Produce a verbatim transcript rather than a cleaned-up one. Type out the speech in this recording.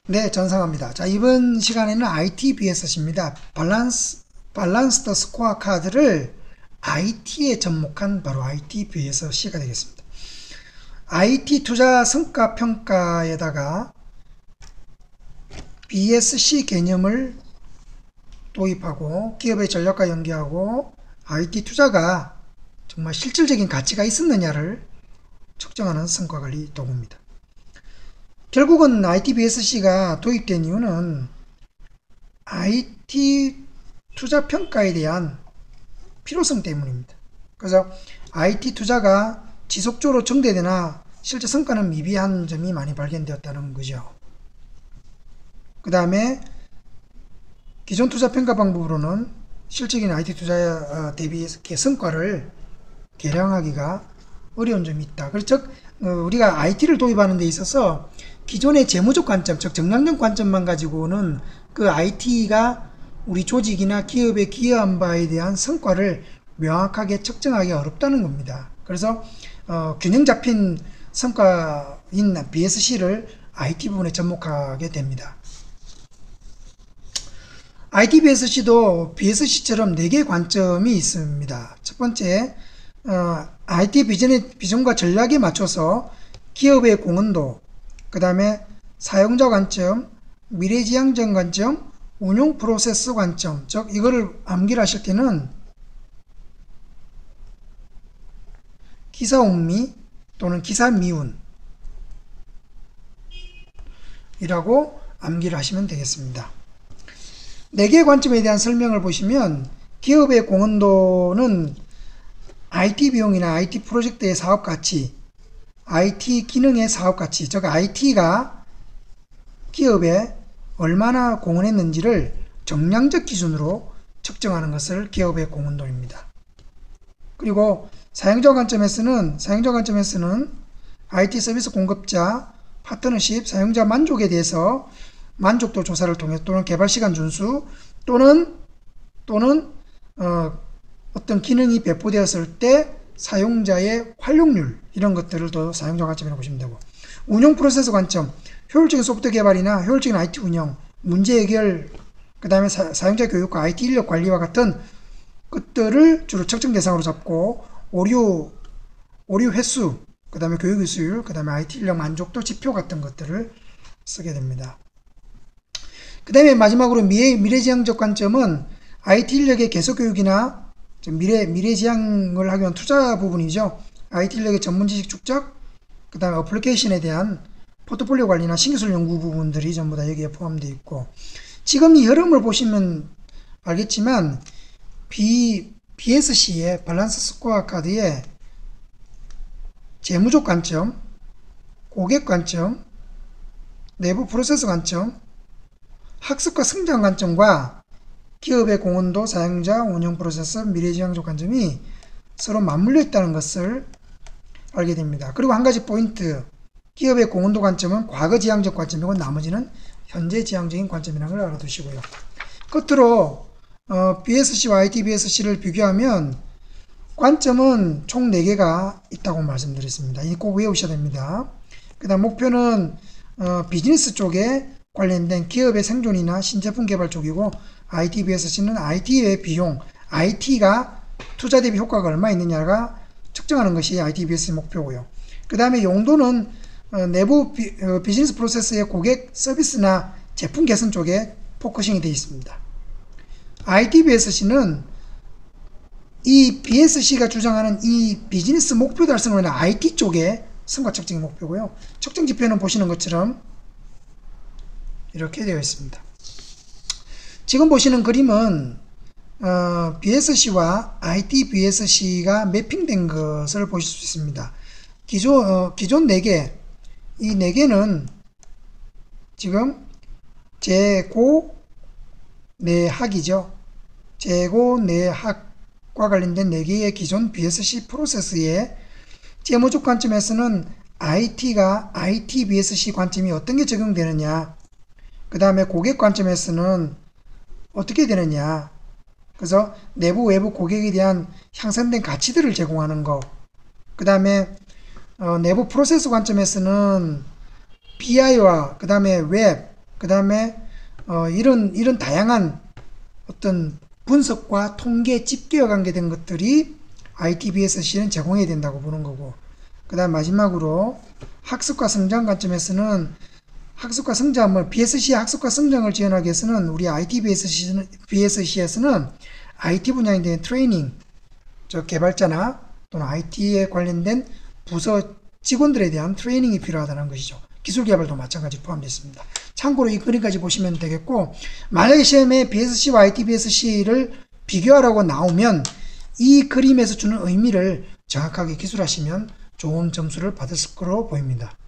네, 전상합니다. 자, 이번 시간에는 아이티비에스씨입니다. 밸런스, 밸런스드 스코어 카드를 아이티에 접목한 바로 아이티비에스씨가 되겠습니다. 아이티 투자 성과 평가에다가 비에스씨 개념을 도입하고 기업의 전략과 연계하고 아이티 투자가 정말 실질적인 가치가 있었느냐를 측정하는 성과관리 도구입니다. 결국은 아이티비에스씨가 도입된 이유는 아이티 투자 평가에 대한 필요성 때문입니다. 그래서 아이티 투자가 지속적으로 증대되나 실제 성과는 미비한 점이 많이 발견되었다는 거죠. 그 다음에 기존 투자 평가 방법으로는 실질적인 아이티 투자 대비 성과를 계량하기가 어려운 점이 있다. 즉 우리가 아이티를 도입하는 데 있어서 기존의 재무적 관점, 즉 정량적 관점만 가지고는 그 아이티가 우리 조직이나 기업에 기여한 바에 대한 성과를 명확하게 측정하기 어렵다는 겁니다. 그래서 어, 균형 잡힌 성과인 비에스씨를 아이티 부분에 접목하게 됩니다. 아이티비에스씨도 비에스씨처럼 네 개의 관점이 있습니다. 첫 번째, 어, 아이티 비전의, 비전과 전략에 맞춰서 기업의 공헌도, 그 다음에 사용자 관점, 미래지향적 관점, 운용 프로세스 관점, 즉 이거를 암기를 하실 때는 기사음미 또는 기사미운 이라고 암기를 하시면 되겠습니다. 네 개의 관점에 대한 설명을 보시면 기업의 공헌도는 아이티 비용이나 아이티 프로젝트의 사업가치, 아이티 기능의 사업가치, 즉 아이티가 기업에 얼마나 공헌했는지를 정량적 기준으로 측정하는 것을 기업의 공헌도입니다. 그리고 사용자 관점에서는 사용자 관점에서는 아이티 서비스 공급자, 파트너십, 사용자 만족에 대해서 만족도 조사를 통해 또는 개발 시간 준수 또는 또는 어, 어떤 기능이 배포되었을 때 사용자의 활용률 이런 것들을 더 사용자 관점이라고 보시면 되고, 운용 프로세스 관점, 효율적인 소프트웨어 개발이나 효율적인 아이티 운영, 문제 해결, 그 다음에 사용자 교육과 아이티 인력 관리와 같은 것들을 주로 측정 대상으로 잡고 오류 오류 횟수, 그 다음에 교육 이수율, 그 다음에 아이티 인력 만족도 지표 같은 것들을 쓰게 됩니다. 그 다음에 마지막으로 미래, 미래지향적 관점은 아이티 인력의 계속교육이나 미래, 미래지향을 하기 위한 투자 부분이죠. 아이티 인력의 전문지식 축적, 그 다음에 어플리케이션에 대한 포트폴리오 관리나 신기술 연구 부분들이 전부 다 여기에 포함되어 있고, 지금 이 흐름을 보시면 알겠지만 B, 비에스씨의 밸런스 스코어 카드의 재무적 관점, 고객 관점, 내부 프로세스 관점, 학습과 성장 관점과 기업의 공헌도, 사용자, 운영 프로세스, 미래지향적 관점이 서로 맞물려 있다는 것을 알게 됩니다. 그리고 한 가지 포인트, 기업의 공헌도 관점은 과거지향적 관점이고 나머지는 현재지향적인 관점이라는 걸 알아두시고요. 끝으로 어, 비에스씨와 아이티비에스씨를 비교하면 관점은 총 네 개가 있다고 말씀드렸습니다. 이 꼭 외우셔야 됩니다. 그 다음 목표는 어, 비즈니스 쪽에 관련된 기업의 생존이나 신제품 개발 쪽이고, 아이티비에스씨는 아이티의 비용, 아이티가 투자 대비 효과가 얼마 있느냐가 측정하는 것이 아이티비에스씨 목표고요. 그 다음에 용도는 어, 내부 비, 어, 비즈니스 프로세스의 고객 서비스나 제품 개선 쪽에 포커싱이 되어 있습니다. 아이티비에스씨는 이 비에스씨가 주장하는 이 비즈니스 목표 달성을 위한 아이티 쪽에 성과 측정이 목표고요. 측정 지표는 보시는 것처럼 이렇게 되어 있습니다. 지금 보시는 그림은 어, 비에스씨와 아이티비에스씨가 매핑된 것을 보실 수 있습니다. 기존, 어, 기존 네 개, 이 네 개는 지금 재고 내학이죠. 재고 내학과 관련된 네 개의 기존 비에스씨 프로세스의 재무적 관점에서는 아이티가 아이티비에스씨 관점이 어떤 게 적용되느냐, 그 다음에 고객 관점에서는 어떻게 되느냐, 그래서 내부 외부 고객에 대한 향상된 가치들을 제공하는 거, 그 다음에 어, 내부 프로세스 관점에서는 비아이와 그 다음에 웹, 그 다음에 어, 이런 이런 다양한 어떤 분석과 통계, 집계와 관계된 것들이 아이티비에스씨는 제공해야 된다고 보는 거고, 그 다음 마지막으로 학습과 성장 관점에서는 학습과 성장, 뭐 비에스씨의 학습과 성장을 지원하기 위해서는 우리 아이티비에스씨는 비에스씨에서는 아이티 분야에 대한 트레이닝, 저 개발자나 또는 아이티에 관련된 부서 직원들에 대한 트레이닝이 필요하다는 것이죠. 기술 개발도 마찬가지로 포함되어 있습니다. 참고로 이 그림까지 보시면 되겠고, 만약에 시험에 비에스씨와 아이티비에스씨를 비교하라고 나오면 이 그림에서 주는 의미를 정확하게 기술하시면 좋은 점수를 받을 거로 보입니다.